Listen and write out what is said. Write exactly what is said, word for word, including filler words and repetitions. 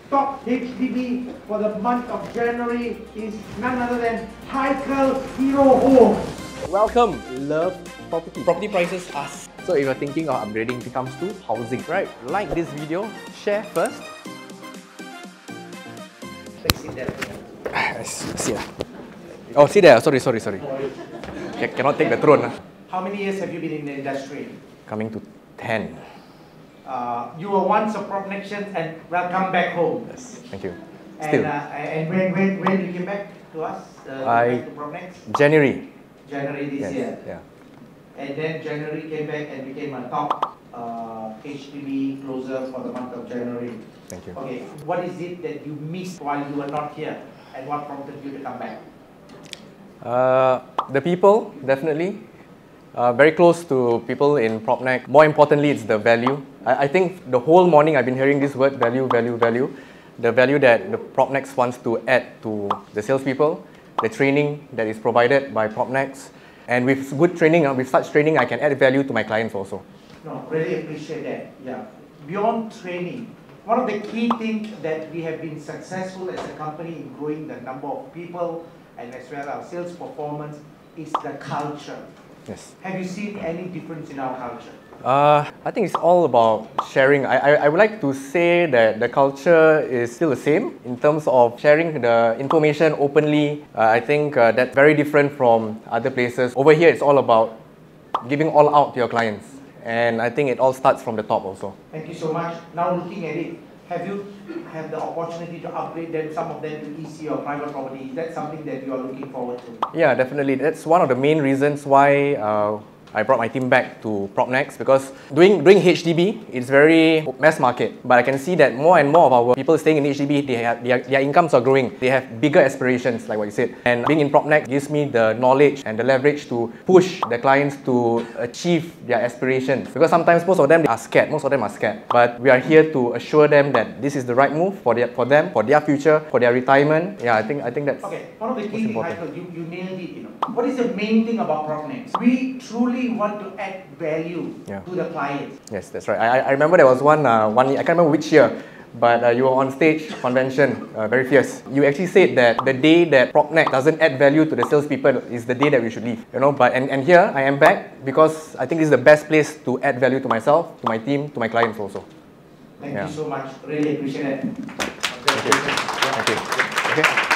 top H D B for the month of January is none other than Haikal Hero Home. Welcome, love property. Property prices are... So if you're thinking of upgrading, it comes to housing, right? Like this video, share first. Let's sit there. See ya. Oh, see there. Sorry, sorry, sorry. C cannot take the throne. How many years have you been in the industry? Coming to ten. Uh, you were once a Propnexian and welcome back home. Yes, thank you. And, Still. uh, and when, when, when you came back to us? Uh, I... back to Propnex? January. January this Yes, year. yeah. And then January came back and became a top uh, H D B closer for the month of January. Thank you. Okay, what is it that you missed while you were not here, and what prompted you to come back? Uh, the people, definitely. Uh, very close to people in Propnex. More importantly, it's the value. I, I think the whole morning I've been hearing this word, value, value, value. The value that the Propnex wants to add to the salespeople, the training that is provided by Propnex. And with good training, uh, with such training, I can add value to my clients also. No, really appreciate that. Yeah. Beyond training, one of the key things that we have been successful as a company in growing the number of people and as well our sales performance is the culture. Yes. Have you seen any difference in our culture? Uh, I think it's all about sharing. I, I, I would like to say that the culture is still the same in terms of sharing the information openly. Uh, I think uh, that's very different from other places. Over here, it's all about giving all out to your clients. And I think it all starts from the top also. Thank you so much. Now looking at it, have you had the opportunity to upgrade them, some of them to E C or private property? Is that something that you are looking forward to? Yeah, definitely. That's one of the main reasons why uh, I brought my team back to Propnex, because doing, doing H D B, it's very mass market. But I can see that more and more of our people staying in H D B, they have, their, their incomes are growing. They have bigger aspirations, like what you said. And being in Propnex gives me the knowledge and the leverage to push the clients to achieve their aspirations. Because sometimes most of them are scared, most of them are scared. But we are here to assure them that this is the right move for, their, for them, for their future, for their retirement. Yeah, I think, I think that's... Okay, one of the key things, Michael, you, you nailed it, you know. What is the main thing about Propnex? We truly want to add value yeah. to the clients. Yes, that's right. I, I remember there was one, uh, one I can't remember which year, but uh, you were on stage, convention, uh, very fierce. You actually said that the day that Propnex doesn't add value to the salespeople is the day that we should leave. You know, but and, and here I am back because I think this is the best place to add value to myself, to my team, to my clients also. Thank yeah. you so much. Really appreciate it. Thank you. Thank you. Okay.